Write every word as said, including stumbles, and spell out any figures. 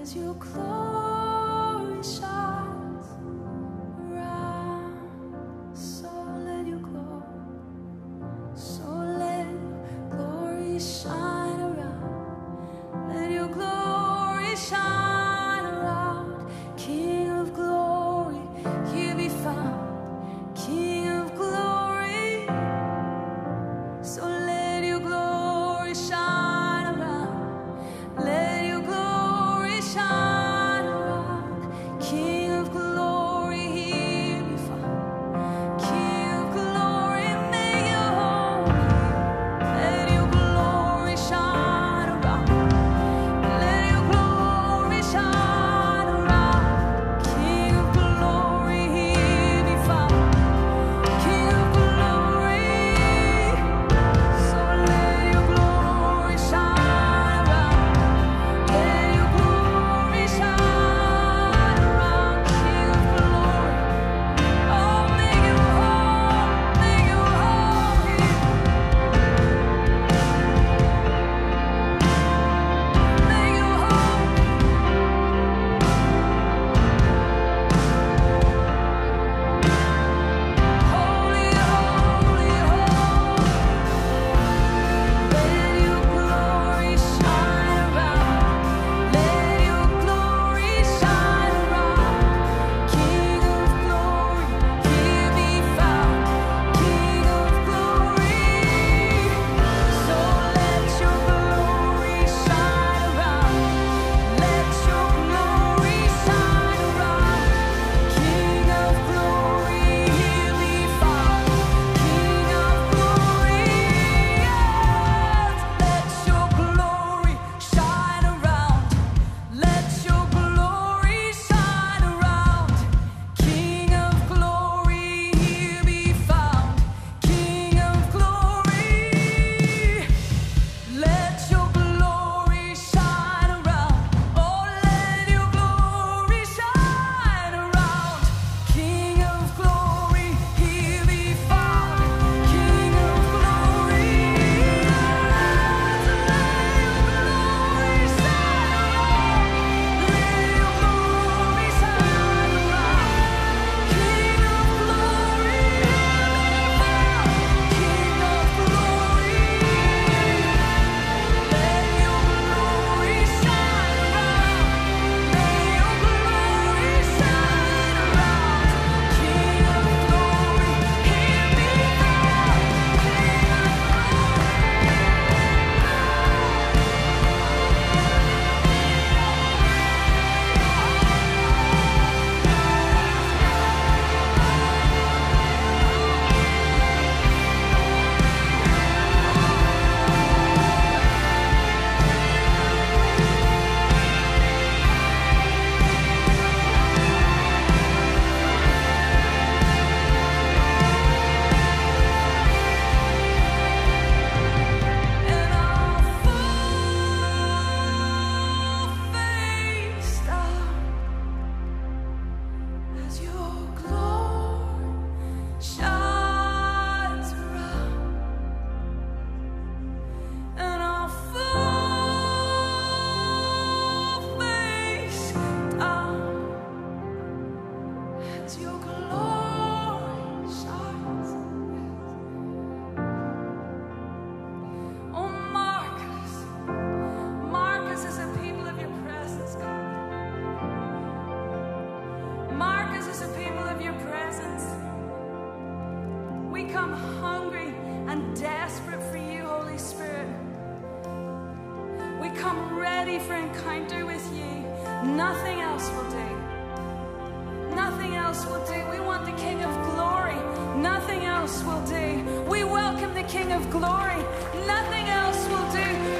as your glory shines around. So let your glory, so let your glory shine around. Let your glory shine around. King of glory, here be found. King of glory, so let your glory shine around. Let your glory shine around. King of glory, here be found. King of glory, make your home here. Let your glory shine around. Let your glory shine around. King of glory, here be found. King of glory, so let your glory shine around. Let your glory shine around. King of glory, oh, make your home, make your home here. Make your home. Holy, holy, holy. Let your glory shine around. Let your glory shine around. King of glory, here be found. King of glory, so let your glory shine around. Let your glory shine around. King of glory, here be found. King of glory, yes. Let your glory shine around. Let your glory shine around. King of glory, here be found. King of glory, let your glory shine around. Oh, let your glory shine around. King of glory, here be found. King of glory, let your glory shine around. Let your glory shine around. King of glory, King of glory, let your glory shine around. May your glory shine around. King of glory, here be found. King of and I'll fall face down as your glory shines around. And I'll fall face down as your glory shines. Oh, mark us. Mark us as a people of your presence, God. Mark us as a people of your presence. We come hungry and desperate for you, Holy Spirit. We come ready for encounter with you. Nothing else will do. Nothing else will do. We want the King of glory. Nothing else will do. We welcome the King of glory. Nothing else will do.